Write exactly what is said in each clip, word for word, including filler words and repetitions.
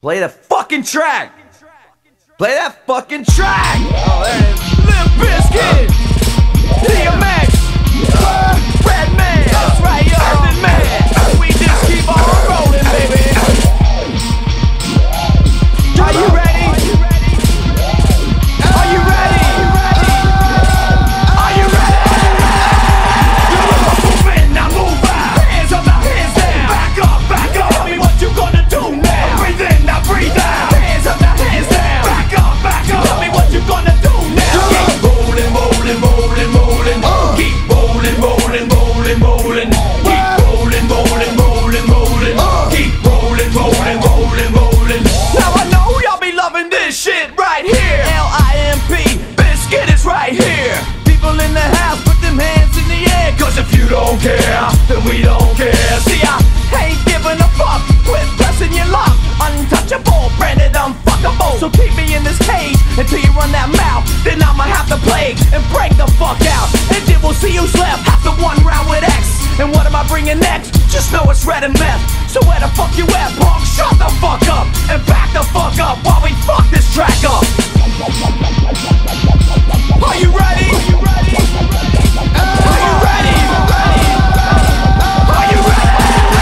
Play the fucking track! Play that fucking track! Oh, there it is. Limp Bizkit! D M X! Redman! That's right, Earthen Man! We just keep on rolling, baby! Are you ready? Are you ready? Are you ready? Move in, now move out! Hands up, now hands down! Back up, back up! Tell me what you gonna do now! Breathe in, now breathe out! Hands up, now hands down! Back up, back up! Tell me what you gonna do now! Keep rolling, rolling, rolling, rolling! Keep rolling, rolling, rolling, rolling! Keep rolling, rolling, rolling, rolling! Keep rolling, rolling, rolling, rolling! Now I know y'all be loving this shit right here! L I M P, Bizkit is right here! People in the house, put them hands in the air! Cause if you don't care, then we don't care! See, I ain't giving a fuck! Quit pressing your luck! Untouchable, branded unfuckable! So keep me in this cage until you run that mouth. Then I'ma have to play and break the fuck out. And then we'll see who's left after one round with X. And what am I bringing next? Just know it's red and meth. So where the fuck you at, punk? Shut the fuck up and back the fuck up while we fuck this track up. Are you ready? Are you ready? Are you ready? Are you ready?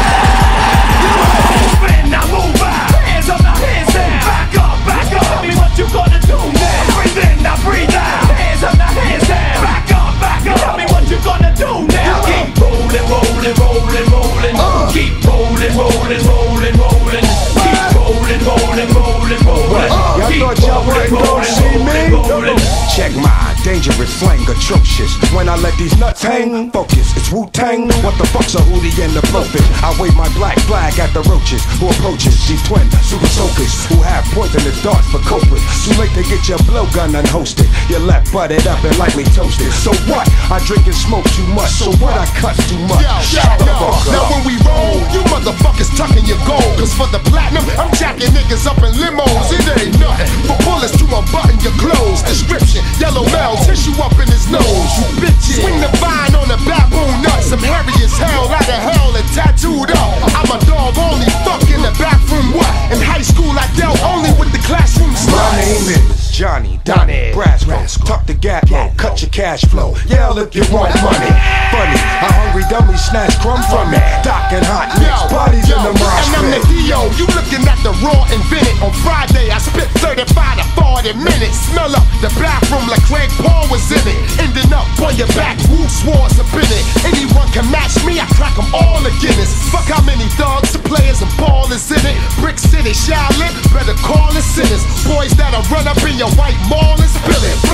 Move in, now move out. Hands up, now hands down. Back up, back up. Tell me what you gonna do now. Breathe in, now breathe out. Hands up, now hands down. Back up, back up. Tell me what you gonna do now. Keep rolling, rolling, rolling, rolling. Keep rolling, rolling, rolling, rolling. Keep rolling, rolling, rolling, rolling. Y'all thought y'all weren't gonna see me? Check my dangerous slang, atrocious. When I let these nuts hang, focus, it's Wu-Tang. What the fuck's a hootie and the blowfish? I wave my black flag at the roaches who approaches these twin super soakers who have poisonous darts for culprits. Too late to get your blowgun unhosted. Your left butted up and lightly toasted. So what? I drink and smoke too much. So what? I cuss too much. Yo, Shut yo, the yo. fuck up. Now when we roll, you motherfuckers tucking your gold. Cause for the platinum, I'm jacking niggas up in limos. It ain't nothing. For bullets to unbutton your clothes. Description, yellow male, tissue up in his nose. You bitches. Swing the vine on the baboon nuts. I'm hairy as hell, out of hell and tattooed up. I'm a dog, only fuck in the bathroom. What? In high school, I dealt only with the classroom sluts. My name is Johnny, Donnie, Brasco. Tuck the gap low, cut your cash flow. Yell if you want money. Funny, a hungry dummy snatch crumb from me. Doc and hot nicks, bodies in the mosh and I'm the pit. D O, you looking at the raw invented. On Friday, I spit thirty-five to forty minutes. Smell up the bathroom like Craig Paul was in it. Ending up on your back, Wu swords up in it. Anyone can match me, I crack them all a Guinness. Fuck how many thugs, players and ballers in it. Brick City, Shaolin, better call it sinners. Boys that'll run up in your white mall and spill it.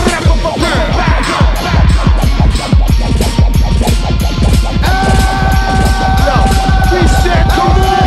Yo, we said come on!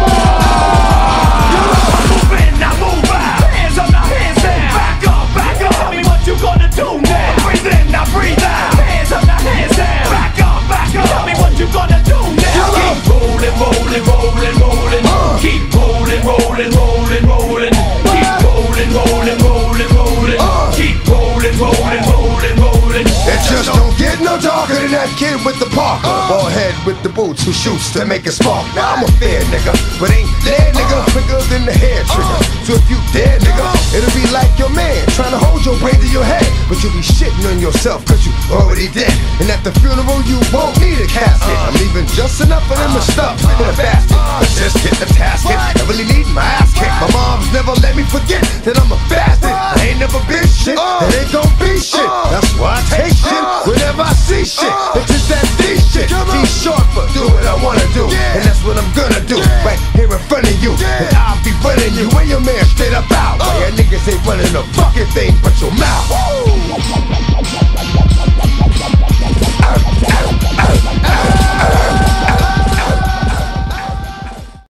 Move in, now move out. Hands up, now hands down. Back up, back up. Tell me what you gonna do now. Breathe in, now breathe out. Hands up, now hands down. Back up, back up. Tell me what you gonna do now. Keep rolling, rolling, rolling, rolling. Keep rolling, rolling, rolling, rolling. Keep rolling, rolling, rolling, rolling. Keep rolling, rolling, rolling, rolling. It just don't get no darker than that kid with the Parker. Bald head with the boots who shoots to make it spark. Now I'm a fair nigga, but ain't dead nigga quicker than the hair trigger. So if you dead nigga, it'll be like your man trying to hold your brain to your head. But you'll be shitting on yourself cause you already dead. And at the funeral you won't need a casket. I'm leaving just enough of them stuff in a basket. I just hit the tasket, I really need my ass kicked. My mom's never let me forget that I'm a bastard. I ain't never been shit, and ain't gon' be shit. That's why I take shit whenever I see shit. It's just that D shit. D short for do what I wanna do, and that's what I'm gonna do. Right here in front of you, and I'll be running you and your man straight up out. Why your niggas ain't running a fucking thing but your mouth.